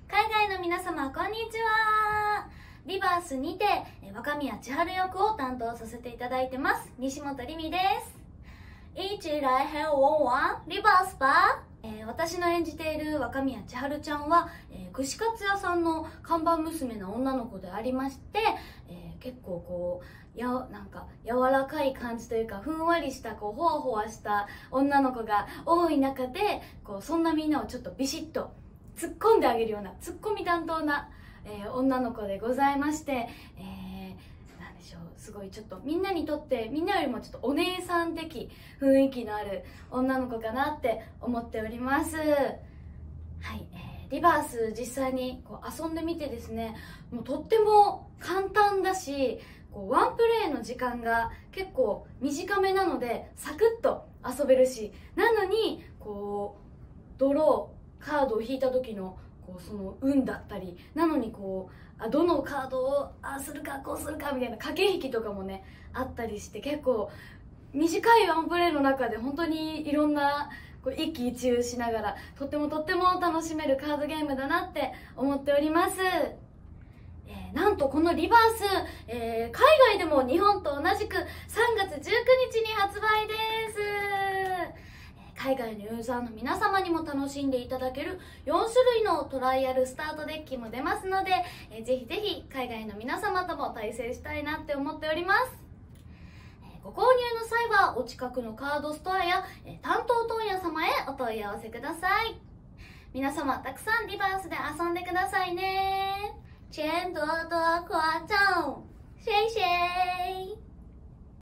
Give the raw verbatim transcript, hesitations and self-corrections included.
海外の皆様こんにちは。リバースにて若宮千春役を担当させていただいてます西本りみです。一来平和はリバースパー、えー、私の演じている若宮千春ちゃんは、えー、串カツ屋さんの看板娘の女の子でありまして、えー、結構こうやなんか柔らかい感じというか、ふんわりしたこうほわほわした女の子が多い中で、こうそんなみんなをちょっとビシッと突っ込んであげるようなツッコミ担当な、えー、女の子でございまして、えー、なんでしょう、すごいちょっとみんなにとってみんなよりもちょっとお姉さん的雰囲気のある女の子かなって思っております。はい、えー、リバース実際にこう遊んでみてですね、もうとっても簡単だし、こうワンプレイの時間が結構短めなのでサクッと遊べるし、なのにこうドローカードを引いた時のこうその運だったり、なのにこうあどのカードをあするかこうするかみたいな駆け引きとかもねあったりして、結構短いワンプレイの中で本当にいろんなこう一喜一憂しながらとってもとっても楽しめるカードゲームだなって思っております。えー、なんとこのリバース、えー、海外でも日本と同じくさんがつじゅうくにちに発売です。海外のユーザーの皆様にも楽しんでいただけるよんしゅるいのトライアルスタートデッキも出ますので、えー、ぜひぜひ海外の皆様とも対戦したいなって思っております。えー、ご購入の際はお近くのカードストアや、えー、担当問屋様へお問い合わせください。皆様たくさんリバースで遊んでくださいね。钱多多夸张，谢谢。